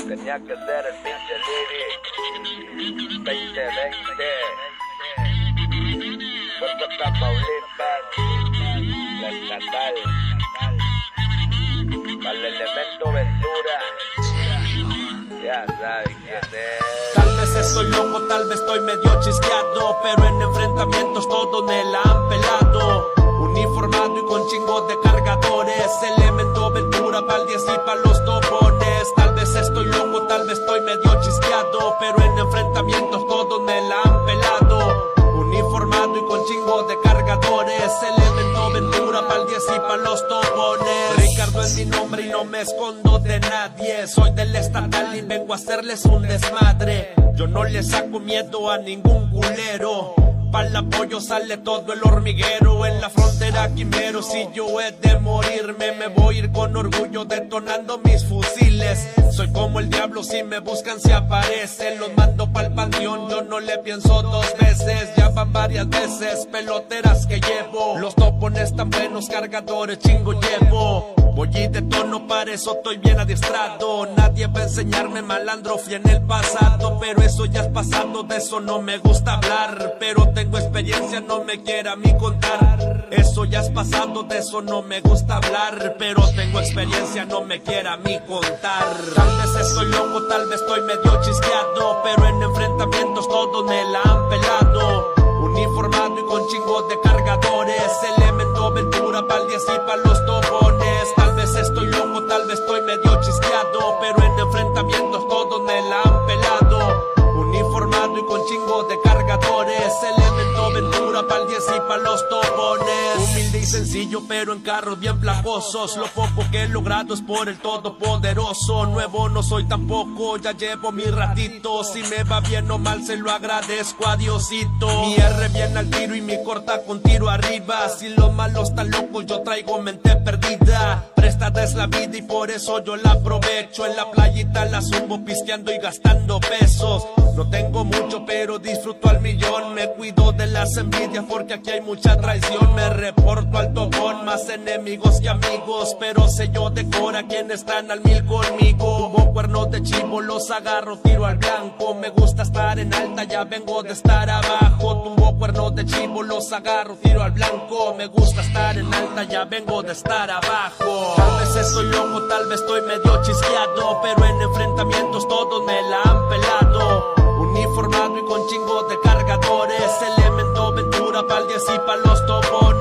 Tenía que ser el pinche Lyric 2020. Puerto Tamaulipas, la estatal, para el elemento Ventura. Ya saben quién es. Tal vez estoy loco, tal vez estoy medio chisqueado, pero en enfrentamientos todos me la han pelado. Uniformado y con chingos de cargadores, elemento Ventura pa'l 10 y pa' los topones. Tal vez estoy loco, tal vez estoy medio chisqueado, pero en enfrentamientos todos me la han pelado. Uniformado y con chingos de cargadores, elemento Ventura pa'l 10 y pa' los topones. Ricardo es mi nombre y no me escondo de nadie. Soy del estatal y vengo a hacerles un desmadre. Yo no le saco miedo a ningún culero. Pa'l apoyo sale todo el hormiguero. En la frontera quimero, si yo he de morirme, me voy a ir con orgullo detonando mis fusiles. Soy como el diablo, si me buscan se aparecen. Los mando pa'l panteón, yo no le pienso dos veces. Ya van varias veces, peloteras que llevo. Los topones tan buenos, cargadores chingo llevo. Voy y de tono, para eso estoy bien adiestrado. Nadie va a enseñarme, malandro, fui en el pasado. Pero eso ya es pasado, de eso no me gusta hablar. Pero tengo experiencia, no me quiera a mí contar. Eso ya es pasado, de eso no me gusta hablar. Pero tengo experiencia, no me quiera a mí contar. Tal vez estoy loco, tal vez estoy medio chisqueado, pero en enfrentamientos todos me la han pelado. Uniformado y con chingos de cargadores, elemento Ventura pa'l 10 y pa' los topones. Tal vez estoy loco, tal vez estoy medio chisqueado, pero en enfrentamientos todos me la han pelado. Uniformado y con chingos de cargadores, elemento Ventura pa'l 10 y pa' los topones. Humilde y sencillo, pero en carros bien placosos. Lo poco que he logrado es por el todopoderoso. Nuevo no soy tampoco, ya llevo mi ratito. Si me va bien o mal se lo agradezco a Diosito. Mi R viene al tiro y mi corta con tiro arriba. Si los malos están locos, yo traigo mente perdida. Prestada es la vida y por eso yo la aprovecho. En la playita la subo pisteando y gastando pesos. No tengo mucho pero disfruto al millón. Me cuido de las envidias porque aquí hay mucha traición. Me reporto al topón, más enemigos que amigos. Pero sé yo de cora quienes están al mil conmigo. Tuvo cuernos de chivo, los agarro, tiro al blanco. Me gusta estar en alta, ya vengo de estar abajo. Tuvo cuernos de chivo, los agarro, tiro al blanco. Me gusta estar en alta, ya vengo de estar abajo. Tal vez estoy loco, tal vez estoy medio chisqueado, pero en enfrentamientos todos me la han pelado. Uniformado y con chingos de cargadores, elemento Ventura pa'l 10 y pa' los topones.